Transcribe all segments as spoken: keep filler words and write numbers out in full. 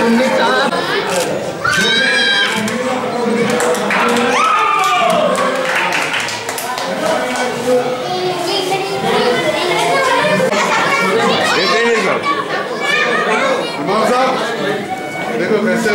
देखो कैसे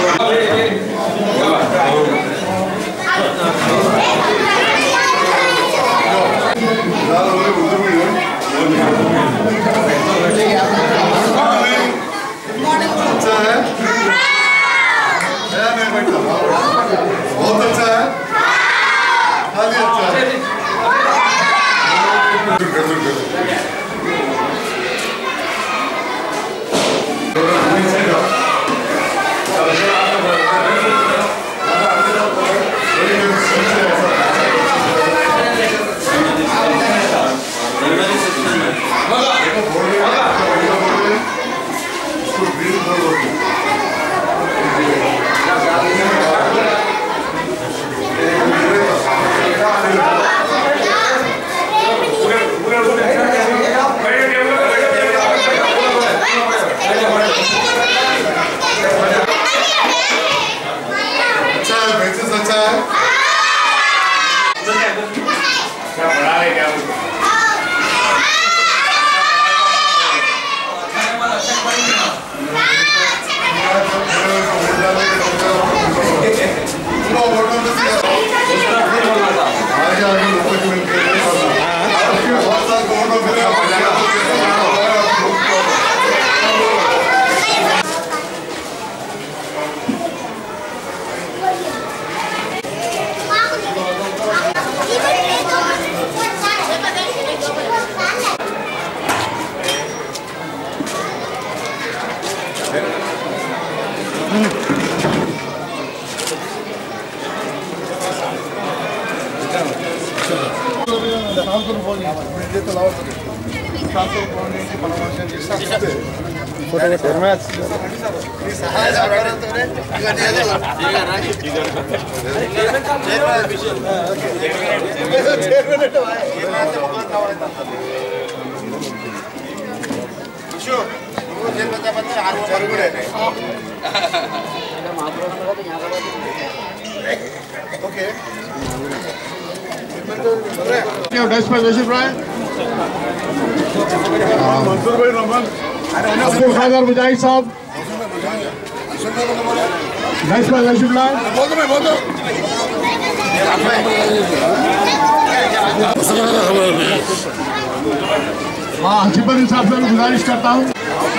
अच्छा है, बहुत अच्छा है, खाली अच्छा है। Okay. अब्दुल खादर मुजाहिद साहब हाँ हसीबन साहब से गुजारिश करता हूँ।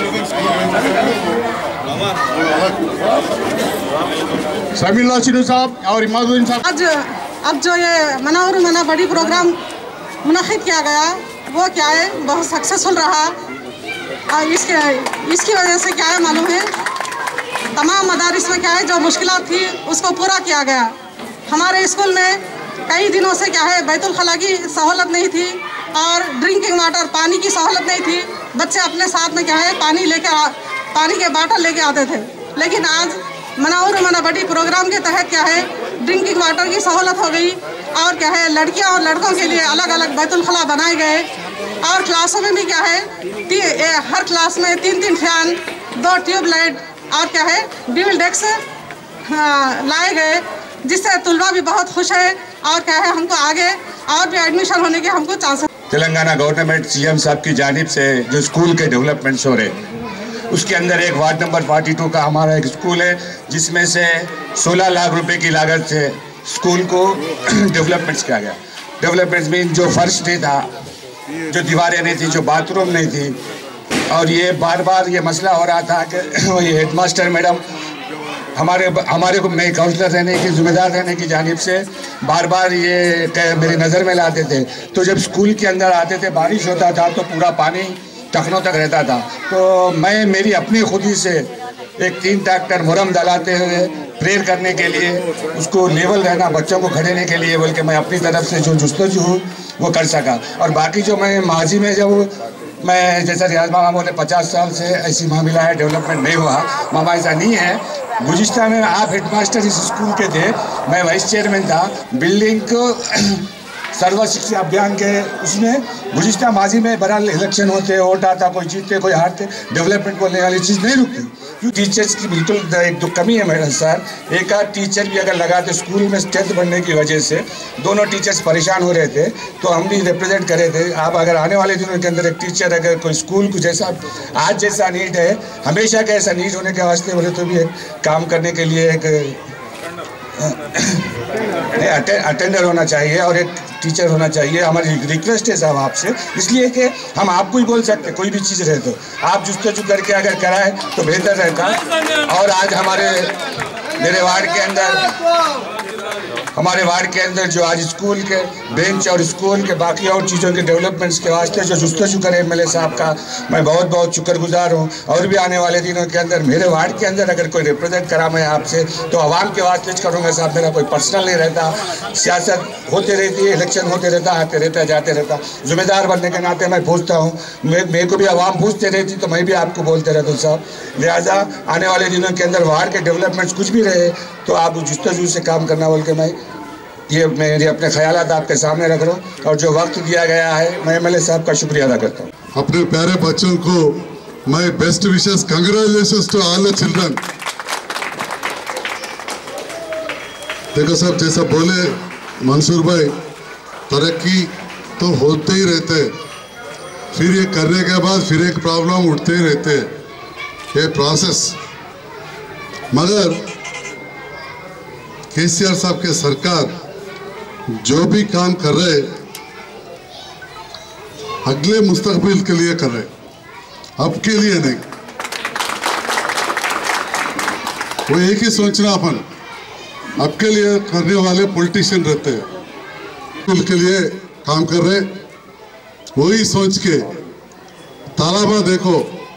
समीउल्लाह चिनू साहब और इमादुद्दीन साहब। आज अब जो ये मना और मना बड़ी प्रोग्राम मुनक़िद किया गया वो क्या है, बहुत सक्सेसफुल रहा और इसके इसकी वजह से क्या है मालूम है, तमाम मदारिस में क्या है जो मुश्किलात थी उसको पूरा किया गया। हमारे स्कूल में कई दिनों से क्या है बैतुल खला की सहूलत नहीं थी और ड्रिंकिंग वाटर पानी की सहूलत नहीं थी। बच्चे अपने साथ में क्या है पानी लेकर पानी के बाटल लेके आते थे, लेकिन आज मना और मना बड़ी प्रोग्राम के तहत क्या है ड्रिंकिंग वाटर की सहूलत हो गई और क्या है लड़कियां और लड़कों के लिए अलग अलग बैतुल खला बनाए गए और क्लासों में भी क्या है ए, हर क्लास में तीन तीन फैन, दो ट्यूबलाइट और क्या है ड्यूल डेस्क लाए गए, जिससे तुलबा भी बहुत खुश है और क्या है हमको आगे और भी एडमिशन होने के हमको चांस। तेलंगाना गवर्नमेंट सीएम साहब की जानिब से जो स्कूल के डेवलपमेंट्स हो रहे उसके अंदर एक वार्ड नंबर बयालीस का हमारा एक स्कूल है जिसमें से सोलह लाख रुपए की लागत से स्कूल को डेवलपमेंट्स किया गया। डेवलपमेंट्स मीन जो फर्श नहीं था, जो दीवारें नहीं थी, जो बाथरूम नहीं थी, और ये बार बार ये मसला हो रहा था कि ये हेडमास्टर मैडम हमारे हमारे को मैं काउंसलर रहने की जिम्मेदार रहने की जानिब से बार बार ये मेरी नज़र में लाते थे। तो जब स्कूल के अंदर आते थे बारिश होता था तो पूरा पानी टखनों तक रहता था। तो मैं मेरी अपनी खुदी से एक तीन ट्रैक्टर मुरम डलाते हुए प्रेयर करने के लिए उसको लेवल रहना बच्चों को खड़ेने के लिए बोल के मैं अपनी तरफ से जो जुस्तजू हूँ वो कर सका। और बाकी जो मैं माजी में जब मैं जैसा रियाज मामा बोले पचास साल से ऐसी मामला है डेवलपमेंट नहीं हुआ, मामा ऐसा नहीं है। गुज़िश्ता में आप हेडमास्टर इस स्कूल के थे, मैं वाइस चेयरमैन था। बिल्डिंग को सर्व शिक्षा अभियान के उसमें गुज़िश्ता माजी में बहरहाल इलेक्शन होते, वोट आता, कोई जीतते कोई हारते, डेवलपमेंट बोलने वाली चीज़ नहीं रुकती। क्यों टीचर्स की बिल्कुल एक तो कमी है मैडम सर। एक आध टीचर भी अगर लगाते स्कूल में स्ट्रेंथ बढ़ने की वजह से दोनों टीचर्स परेशान हो रहे थे, तो हम भी रिप्रेजेंट कर रहे थे। आप अगर आने वाले दिनों के अंदर एक टीचर अगर कोई स्कूल को जैसा आज जैसा नीड है, हमेशा का ऐसा नीड होने के वास्ते बोले तो भी एक काम करने के लिए एक अटेंडर होना चाहिए और एक टीचर होना चाहिए। हमारी रिक्वेस्ट है साहब आपसे, इसलिए कि हम आपको ही बोल सकते, कोई भी चीज़ रहे तो आप जुस्तजू करके अगर कराए तो बेहतर रहता। और आज हमारे मेरे वार्ड के अंदर हमारे वार्ड के अंदर जो आज स्कूल के बेंच और स्कूल के बाकी और चीज़ों के डेवलपमेंट्स के वास्ते जो जुस्तजू करे एम एल ए साहब का मैं बहुत बहुत शुक्रगुजार हूँ। और भी आने वाले दिनों के अंदर मेरे वार्ड के अंदर अगर कोई रिप्रेजेंट करा मैं आपसे तो आवाम के वास्ते करूँगा साहब। मेरा कोई पर्सनल नहीं रहता, सियासत होते रहती है, इलेक्शन होते रहता, आते रहता जाते रहता। जिम्मेदार बनने के नाते मैं पूछता हूँ, मेरे को भी आवाम पूछते रहती तो मैं भी आपको बोलते रहता हूँ साहब। लिहाजा आने वाले दिनों के अंदर वार्ड के डेवलपमेंट्स कुछ भी रहे तो आप जुस्तजू से काम करना बोल के मैं ये मेरे अपने ख्यालात आपके सामने रख रहा हूँ। और जो वक्त दिया गया है मैं एम एल ए साहब का शुक्रिया अदा करता हूँ। अपने प्यारे बच्चों को मैं best wishes, congratulations to all the children. देखो साहब, जैसा बोले मंसूर भाई, तरक्की तो होते ही रहते, फिर ये करने के बाद फिर एक प्रॉब्लम उठते ही रहते, ये प्रोसेस। मगर केसीआर साहब के सरकार जो भी काम कर रहे अगले मुस्तकबिल के लिए कर रहे, अब के लिए नहीं। वो एक ही सोचना अपन अब के लिए करने वाले पॉलिटिशियन रहते हैं, उनके लिए काम कर रहे, वही सोच के तालाबा देखो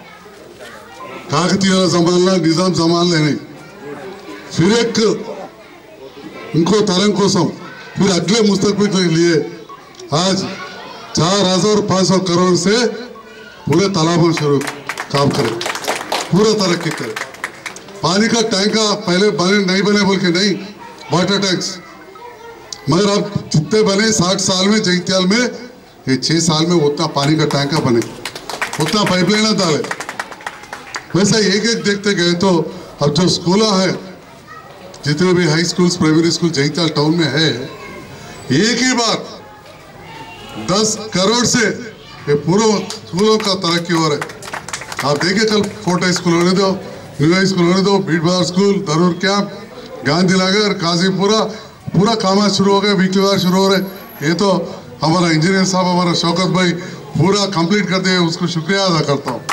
काकतीय संभालना, निजाम संभालने नहीं, फिर एक उनको तरंग कोसम फिर अगले मुस्तकबिल के लिए आज चार हजार पाँच सौ करोड़ से पूरे तालाबों शुरू काम करे, पूरा तरक्की करे। पानी का टैंक पहले बने नहीं बने बोल के नहीं, वाटर टैंक्स, मगर अब जितने बने साठ साल में जैतियाल में, ये छः साल में उतना पानी का टैंक बने, उतना पाइपलाइन डाले। वैसे एक एक देखते गए तो अब जो स्कूल है, जितने भी high schools, primary school Jaitiyal town में है, एक ही बार दस करोड़ से ये पूरे स्कूलों का तरक्की हो रहा है। आप देखिए, कल फोर्ट हाई स्कूल होने दो, न्यू हाई स्कूल होने दो, बीट बाजार स्कूल, दरूर कैंप, गांधी नगर, काजीपुरा, पूरा काम शुरू हो गए, वीकली बार शुरू हो रहे। ये तो हमारा इंजीनियर साहब, हमारा शौकत भाई पूरा कंप्लीट कर दिए, उसको शुक्रिया अदा करता हूँ।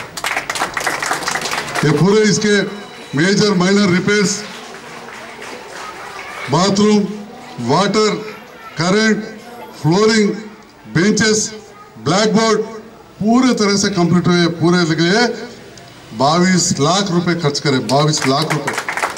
ये पूरे इसके major minor repairs, bathroom, water, current, flooring, benches, black board पूरे तरह से कंप्लीट हुए। पूरे लिए बाईस लाख रुपए खर्च करे, बाईस लाख रुपए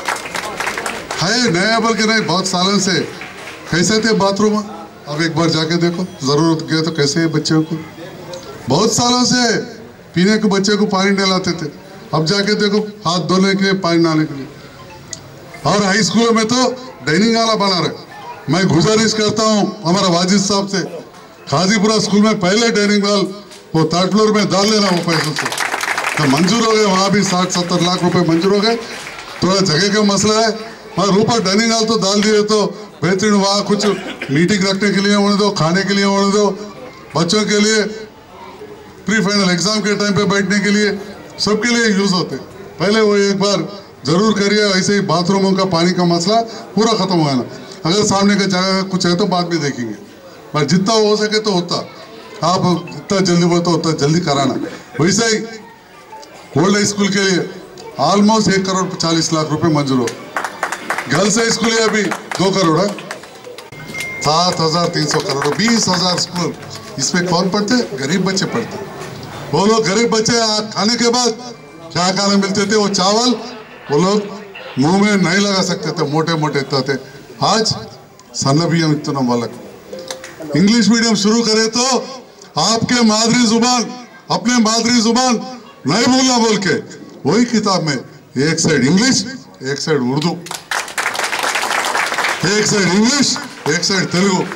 है नया बल के नहीं, बहुत सालों से कैसे थे बाथरूम। अब एक बार जाके देखो, जरूरत गए तो कैसे है बच्चों को, बहुत सालों से पीने को बच्चे को पानी नहीं लाते थे, अब जाके देखो हाथ धोने के लिए, पानी लाने के लिए। और हाई स्कूलों में तो डाइनिंग वाला बना रहे। मैं गुजारिश करता हूं हमारा वाजिद साहब से, खाजीपुरा स्कूल में पहले डाइनिंग हॉल वो थर्ड फ्लोर में डाल लेना, वो पैसों से तो मंजूर हो गए, वहां भी साठ सत्तर लाख रुपए मंजूर हो गए। थोड़ा जगह का मसला है, मगर ऊपर डाइनिंग हॉल तो डाल दिए तो बेहतरीन, वहाँ कुछ मीटिंग रखने के लिए होने दो, खाने के लिए होने दो, बच्चों के लिए प्री फाइनल एग्जाम के टाइम पे बैठने के लिए, सबके लिए यूज होते। पहले वो एक बार जरूर करिए, ऐसे ही बाथरूमों का पानी का मसला पूरा खत्म हो ना। अगर सामने का जगह कुछ है तो बाद में देखेंगे, पर जितना हो सके तो होता, आप जितना जल्दी बोलते तो उतना जल्दी कराना। वैसे ही ओल्ड हाई स्कूल के लिए ऑलमोस्ट एक करोड़ चालीस लाख रुपए मंजूर हो। गर्ल्स हाई स्कूल है अभी दो करोड़ है, सात हजार तीन सौ करोड़, बीस हजार स्कूल। इसमें कौन पढ़ते? गरीब बच्चे पढ़ते। वो लोग गरीब बच्चे खाने के बाद क्या खाने मिलते थे, वो चावल वो लोग मुंह में नहीं लगा सकते थे, मोटे मोटे इतना थे। आज सन्नबियम इतना बालक इंग्लिश मीडियम शुरू करे तो आपके मादरी जुबान, अपने मादरी जुबान नहीं बोलना बोल के वही किताब में एक साइड इंग्लिश, एक साइड उर्दू, एक साइड इंग्लिश, एक साइड तेलुगु,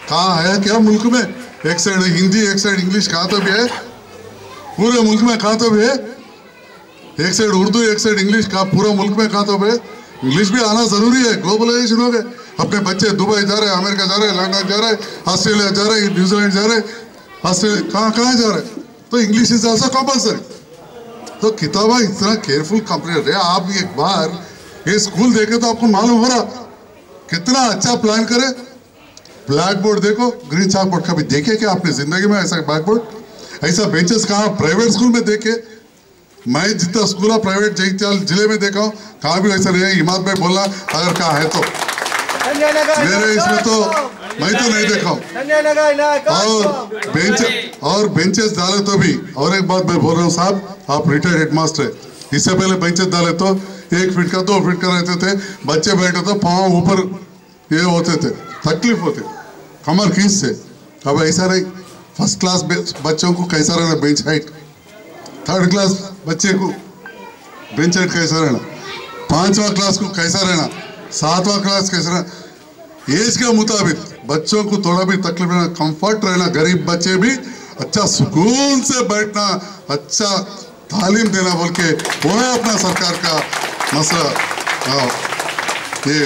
कहाँ है क्या मुल्क में? एक साइड हिंदी एक साइड इंग्लिश कहाँ तो भी है पूरे मुल्क में, कहाँ तो भी है। एक साइड उर्दू एक साइड इंग्लिश का पूरा मुल्क में कहाँ तो भी है। इंग्लिश भी आना जरूरी है, ग्लोबलाइजेशन हो गए। अपने बच्चे दुबई जा रहे हैं, अमेरिका जा रहे हैं, लंदन जा रहे हैं, ऑस्ट्रेलिया जा रहे हैं, न्यूजीलैंड जा रहे हैं, ऑस्ट्रेलिया कहाँ कहाँ जा रहे हैं। तो इंग्लिश इज ऑल्सो कंपल्सरी। तो किताबा इतना केयरफुल कंप्लीट है। आप एक बार ये स्कूल देखे तो आपको मालूम हो रहा कितना अच्छा प्लान करे। ब्लैक बोर्ड देखो, ग्रीन चाक बोर्ड कभी देखे क्या आपने जिंदगी में ऐसा ब्लैक बोर्ड? ऐसा बेंचेस कहाँ प्राइवेट स्कूल में देखे? मैं जितना स्कूल है प्राइवेट जिले में देखा हूँ, कहाँ भी ऐसा नहीं है। हिमात भाई बोलना अगर कहाँ है तो मेरे इसमें तो मैं तो नहीं देखा हूँ। और बेंच और बेंचेस डाले तो भी, और एक बात मैं बोल रहा हूँ साहब, आप रिटायर्ड हेडमास्टर है, इससे पहले बेंचेस डाले तो एक फीट का दो फीट का रहते थे, बच्चे बैठे तो पाँव ऊपर ये होते थे, तकलीफ होती कमर खींच से। अब ऐसा नहीं, फर्स्ट क्लास बच्चों को कैसा रहना बेंच हाइट, थर्ड क्लास बच्चे को बेंच हाइट कैसा रहना, पांचवा क्लास को कैसा रहना, सातवां क्लास कैसा रहना, एज के मुताबिक बच्चों को थोड़ा भी तकलीफ रहना, कंफर्ट रहना, गरीब बच्चे भी अच्छा सुकून से बैठना, अच्छा तालीम देना बोल के वो है अपना सरकार का मसला। हाँ, ये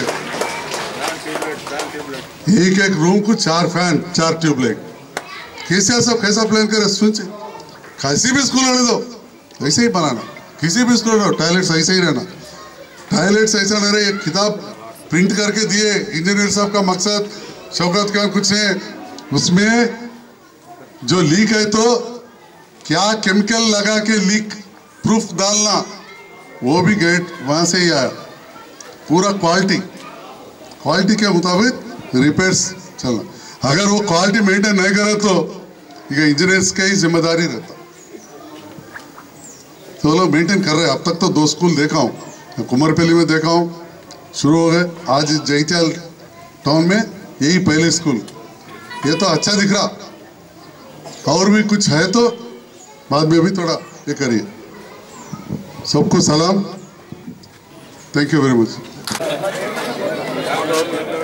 एक एक रूम को चार फैन चार ट्यूबलाइट, कैसे सब कैसा प्लान करे सुन से। किसी भी स्कूल रहने दो ऐसे ही बनाना, किसी भी स्कूल रहो टॉयलेट्स ऐसे ही रहना, टॉयलेट्स ऐसा नहीं रहे। एक किताब प्रिंट करके दिए इंजीनियर साहब का मकसद शौकत का कुछ है, उसमें जो लीक है तो क्या केमिकल लगा के लीक प्रूफ डालना, वो भी गेट वहां से ही आया। पूरा क्वालिटी क्वालिटी के मुताबिक रिपेयर्स चलना। अगर वो क्वालिटी मेंटेन नहीं करे तो ये इंजीनियर्स का ही जिम्मेदारी रहता। तो लोग मेंटेन कर रहे हैं। अब तक तो दो स्कूल देखा हूँ, कुमारपल्ली में देखा हूँ, शुरू हो गए, आज जैत्याल टाउन में यही पहले स्कूल, ये तो अच्छा दिख रहा। और भी कुछ है तो बाद में भी थोड़ा ये करिए। सबको सलाम, थैंक यू वेरी मच।